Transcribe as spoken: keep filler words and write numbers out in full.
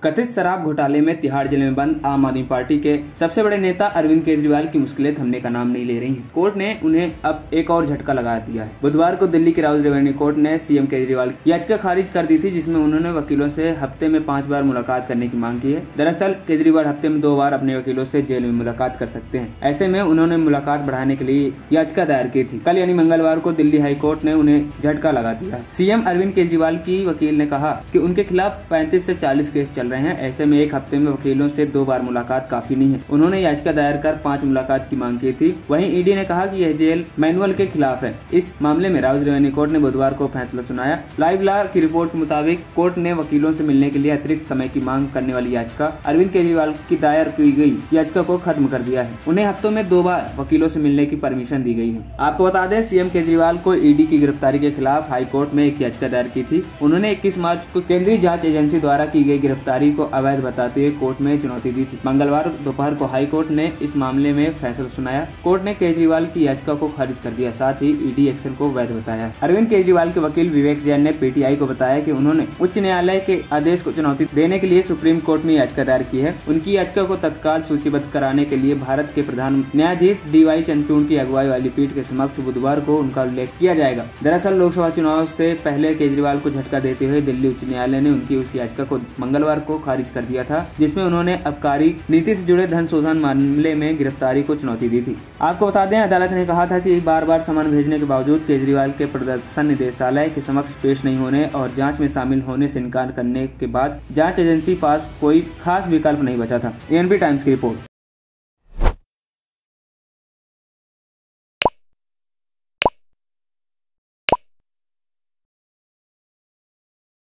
कथित शराब घोटाले में तिहाड़ जेल में बंद आम आदमी पार्टी के सबसे बड़े नेता अरविंद केजरीवाल की मुश्किलें थमने का नाम नहीं ले रही हैं। कोर्ट ने उन्हें अब एक और झटका लगा दिया है। बुधवार को दिल्ली की राउज रेवेन्यू कोर्ट ने सीएम केजरीवाल की याचिका खारिज कर दी थी, जिसमें उन्होंने वकीलों से हफ्ते में पांच बार मुलाकात करने की मांग की है। दरअसल केजरीवाल हफ्ते में दो बार अपने वकीलों से जेल में मुलाकात कर सकते हैं। ऐसे में उन्होंने मुलाकात बढ़ाने के लिए याचिका दायर की थी। कल यानी मंगलवार को दिल्ली हाई कोर्ट ने उन्हें झटका लगा दिया है। सीएम अरविंद केजरीवाल की वकील ने कहा कि उनके खिलाफ पैंतीस से चालीस केस चल रहे हैं। ऐसे में एक हफ्ते में वकीलों से दो बार मुलाकात काफी नहीं है। उन्होंने याचिका दायर कर पांच मुलाकात की मांग की थी। वहीं ईडी ने कहा कि यह जेल मैनुअल के खिलाफ है। इस मामले में राउज रेवेन्यू कोर्ट ने बुधवार को फैसला सुनाया। लाइव लॉ की रिपोर्ट के मुताबिक कोर्ट ने वकीलों से मिलने के लिए अतिरिक्त समय की मांग करने वाली याचिका अरविंद केजरीवाल की दायर की गई याचिका को खत्म कर दिया है। उन्हें हफ्तों में दो बार वकीलों से मिलने की परमिशन दी गई है। आपको बता दें, सीएम केजरीवाल को ईडी की गिरफ्तारी के खिलाफ हाई कोर्ट में एक याचिका दायर की थी। उन्होंने इक्कीस मार्च को केंद्रीय जांच एजेंसी द्वारा की गई गिरफ्तारी को अवैध बताते हुए कोर्ट में चुनौती दी थी। मंगलवार दोपहर को हाई कोर्ट ने इस मामले में फैसला सुनाया। कोर्ट ने केजरीवाल की याचिका को खारिज कर दिया, साथ ही ईडी एक्शन को वैध बताया। अरविंद केजरीवाल के वकील विवेक जैन ने पीटीआई को बताया कि उन्होंने उच्च न्यायालय के आदेश को चुनौती देने के लिए सुप्रीम कोर्ट में याचिका दायर की है। उनकी याचिका को तत्काल सूचीबद्ध कराने के लिए भारत के प्रधान न्यायाधीश डी वाई चंद्रचूड़ की अगुवाई वाली पीठ के समक्ष बुधवार को उनका उल्लेख किया जाएगा। दरअसल लोकसभा चुनाव से पहले केजरीवाल को झटका देते हुए दिल्ली उच्च न्यायालय ने उनकी उस याचिका को मंगलवार को खारिज कर दिया था, जिसमें उन्होंने आबकारी नीति से जुड़े धन शोधन मामले में गिरफ्तारी को चुनौती दी थी। आपको बता दें, अदालत ने कहा था कि बार बार समन भेजने के बावजूद केजरीवाल के प्रदर्शन निदेशालय के समक्ष पेश नहीं होने और जांच में शामिल होने से इनकार करने के बाद जांच एजेंसी पास कोई खास विकल्प नहीं बचा था। एएनबी टाइम्स की रिपोर्ट।